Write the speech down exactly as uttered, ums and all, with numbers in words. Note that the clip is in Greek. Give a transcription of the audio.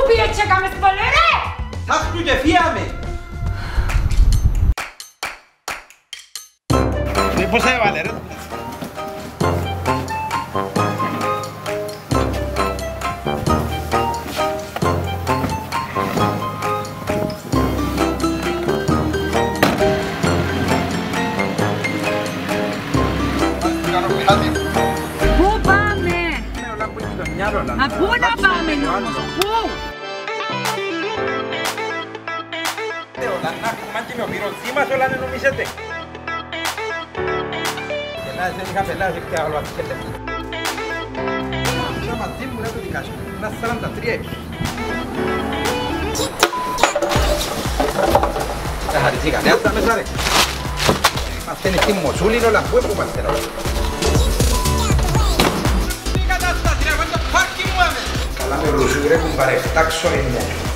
πήγε και έκαμες πολύ ρε! Τάχτου και φύαμε! Πώς θα έβαλε ρε? Πού πάμε? Μα πού να πάμε όμως, πού? Όλα να έχουμε και με ο πυροσί μας όλα να νομίζετε. Πελάες δεν είχα πελάες και άλλο αφήκετε. Τώρα μαζί μου να το δικάσω. Ένα σαράντα τρία έχει. Καθαριστήκατε, ας τα μέσα ρε. Είμαστε είναι στη Μοσούλη όλα που έχουμε είμαστε τώρα. Τι κατάσταση ρε, το πάρκι μου άμε. Καλά με ρουσού ρε, κουμπάρε, φτάξω είναι.